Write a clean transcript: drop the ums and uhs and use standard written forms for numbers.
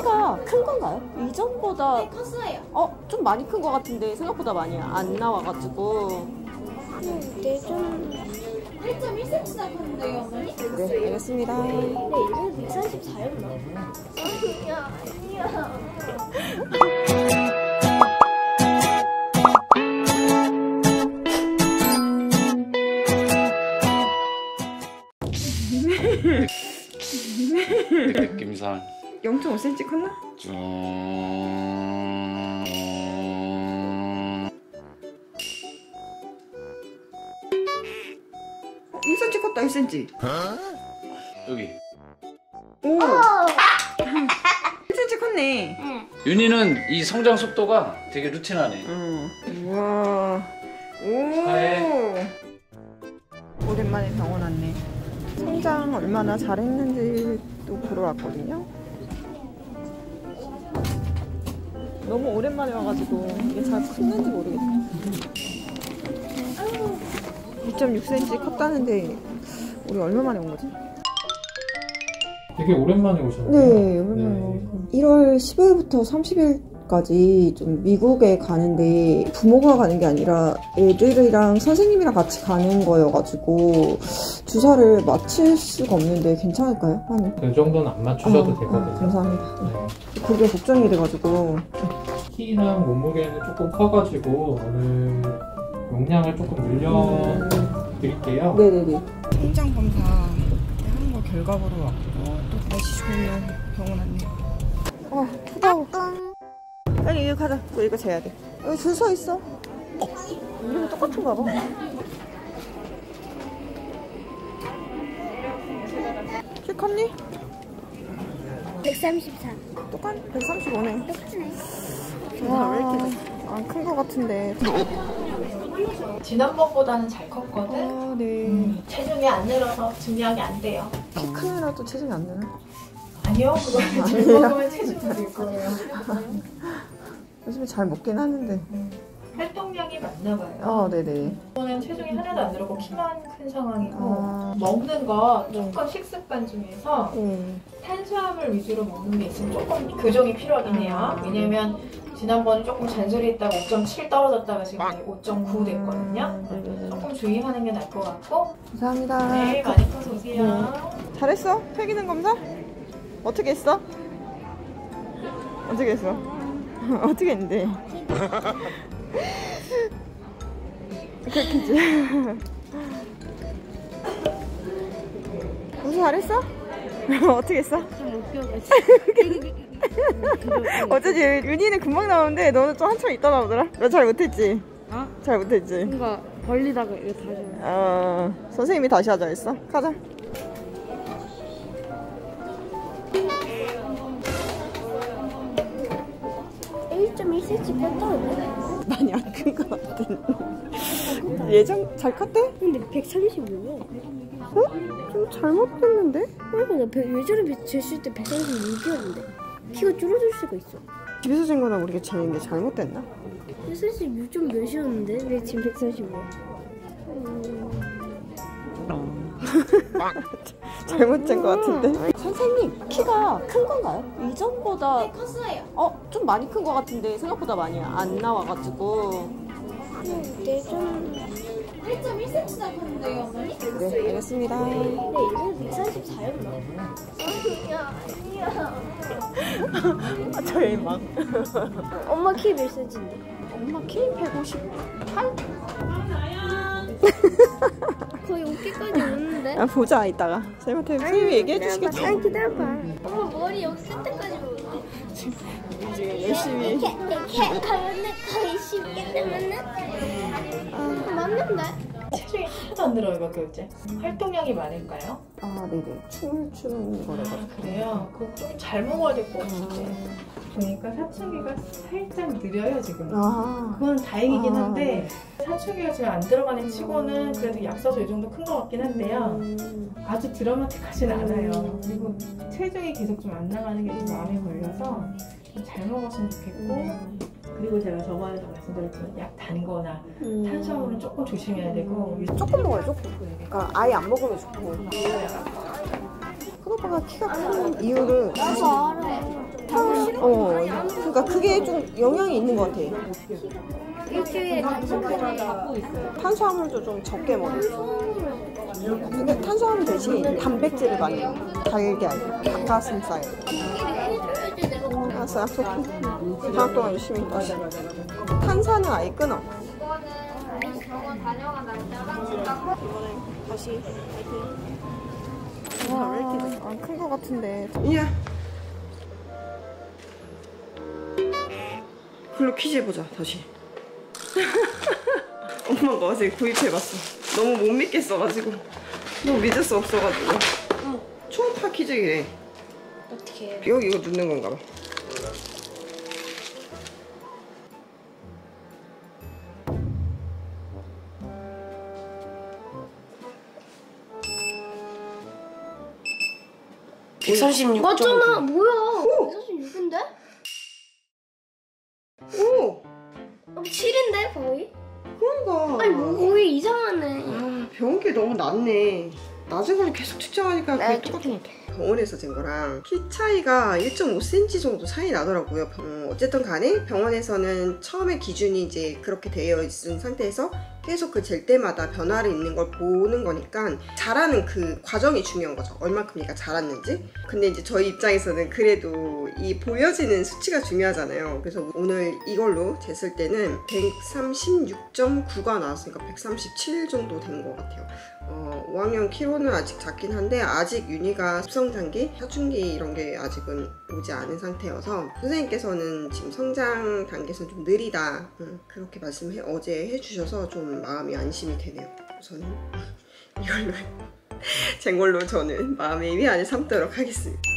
키가 큰 건가요? 이전보다 네, 컸어요. 좀 많이 큰 것 같은데 생각보다 많이 안 나와가지고. 네, 좀 1.1cm 나왔는데요, 어머니? 네, 알겠습니다. 네, 이거 144였나? 아니야. 느낌상 0.5cm 컸나? 좀 1cm 컸다. 1cm. 여기 오. 1cm 컸네. 윤희는 이 성장 속도가 되게 루틴하네. 우와. 오. 하얘. 오랜만에 병원 왔네. 성장 얼마나 잘했는지 또 보러 왔거든요. 너무 오랜만에 와가지고 이게 잘 컸는지 모르겠어. 2.6cm 컸다는데 우리 얼마 만에 온 거지? 되게 오랜만에 오셨네요. 네, 오랜만에. 1월 10일부터 30일까지 좀 미국에 가는데 부모가 가는 게 아니라 애들이랑 선생님이랑 같이 가는 거여가지고 주사를 맞힐 수가 없는데 괜찮을까요? 그 정도는 안 맞추셔도 되거든요. 감사합니다. 네. 그게 걱정이 돼가지고. 키랑 몸무게는 조금 커가지고 오늘 용량을 조금 늘려드릴게요. 네네네. 성장 검사 하는 거 결과 보러 왔고 또 다시 좋은 병원 왔네. 투다워. 빨리 이거 가자. 이거 재야 돼. 여기 줄 서 있어. 이름이 똑같은가 봐. 키 컸니? 133. 똑같? 135네. 똑같네. 큰 거 같은데. 지난번보다는 잘 컸거든? 네. 체중이 안 늘어서 증량이 안 돼요. 키 큰 애라도 체중이 안 되나? 아니요, 그거 잘 먹으면 체중이 늘 거예요. 요즘에 잘 먹긴 하는데. 활동량이 많나 봐요. 네네. 이거는 체중이 하나도 안 늘었고 키만 큰 상황이고 먹는 거 조금 식습관 중에서 탄수화물 위주로 먹는 게 있으면 조금 교정이 필요하긴 해요. 왜냐면 지난번에 조금 잔소리했다가 5.7 떨어졌다가 지금 5.9 됐거든요. 조금 주의하는 게 나을 것 같고. 감사합니다. 네, 많이 커서 오세요. 잘했어? 폐기능 검사? 어떻게 했어? 어떻게 했어? 어떻게 했는데? 그렇겠지. 무슨 잘했어? 어떻게 했어? 못 배워가지고. 어쩌지 윤희는 금방 나오는데 너는 좀 한참 있다 나오더라? 너 잘 못했지? 잘 못했지? 뭔가 벌리다가 이거 다시. 선생님이 다시 하자 했어? 가자. 많이 안 큰 것 같은데. 예전 잘 컸대? 근데 135야. 좀 잘못됐는데? 그러니까 나 예전에 쟀을 때 136이었는데 키가 줄어들 수가 있어. 집에서 잰 거나 우리가 재는 게 잘못됐나? 사실 6점 몇이었는데 왜 지금 135야? 잘못 잰 거 같은데? 선생님 키가 큰 건가요? 이전보다 네, 컸어요. 좀 많이 큰 거 같은데 생각보다 많이 안 나와가지고. 네, 좀 1.1cm 나왔는데요, 어머니? 네, 알겠습니다. 네, 이거 144였나? 아니야. 저희 막 엄마 키 몇 cm인데? 엄마 키 158? 거의 어깨까지 오는데? 보자 이따가. 선생님한테 얘기해 주시겠지? 아니 기다려봐. 엄마 머리 여기 끝에까지 오는데? 지금 열심히. 이렇게 가면은 거의 쉽게 되면은 맞는데? 체중이 하나도 안 늘어요, 몇 개월째. 활동량이 많을까요? 네네. 춤을 추는 거라서. 그래요? 그거 좀 잘 먹어야 될 것 같은데. 보니까 사춘기가 살짝 느려요, 지금. 그건 다행이긴 한데 사춘기가 지금 안 들어가는 치고는 그래도 약사도 이 정도 큰 것 같긴 한데요. 아주 드라마틱하지는 않아요. 그리고 체중이 계속 좀 안 나가는 게 좀 마음에 걸려서 좀 잘 먹었으면 좋겠고, 그리고 제가 저번에도 말씀드렸지만 약 단 거나 탄수화물은 조금 조심해야 되고. 조금 먹어요, 조금. 그러니까 아예 안 먹으면 좋고. 큰 오빠가 키가 큰 이유를 나도 알아. 그게 좀 영향이 있는 것 같아. 일주일에 탄수화물도 좀 적게 먹어. 근데 탄수화물 대신 단백질을 많이 먹어. 달걀, 닭가슴살. 알았어, 약속해. 방학 동안 열심히 따자. 탄산은 아예 끊어. 이번에 다시 파이팅. 와, 왜 이렇게 안 큰 것 같은데. 이야. 글로 퀴즈 해보자, 다시. 엄마가 어제 구입해봤어. 너무 못 믿겠어가지고. 너무 믿을 수 없어가지고. 초음파 퀴즈이래. 어떻게 해? 여기 이거 넣는 건가 봐. 맞잖아. 뭐야? 146인데? 오! 7인데 거의? 그런가. 아니 뭐 거의 이상하네. 아, 병원기 너무 낮네. 낮은 걸 계속 측정하니까 그게 네, 똑같은 것 같아. 병원에서 잰 거랑 키 차이가 1.5cm 정도 차이 나더라고요. 어쨌든 간에 병원에서는 처음에 기준이 이제 그렇게 되어 있는 상태에서 계속 그 잴 때마다 변화를 있는 걸 보는 거니까 자라는 그 과정이 중요한 거죠. 얼만큼 얘가 자랐는지. 근데 이제 저희 입장에서는 그래도 이 보여지는 수치가 중요하잖아요. 그래서 오늘 이걸로 쟀을 때는 136.9가 나왔으니까 137 정도 된 것 같아요. 5학년 키로는 아직 작긴 한데 아직 윤희가 습성 단계, 사춘기 이런 게 아직은 오지 않은 상태여서 선생님께서는 지금 성장 단계에서 좀 느리다 그렇게 어제 해주셔서 좀 마음이 안심이 되네요. 저는 이걸로 제 걸로 저는 마음의 위안을 삼도록 하겠습니다.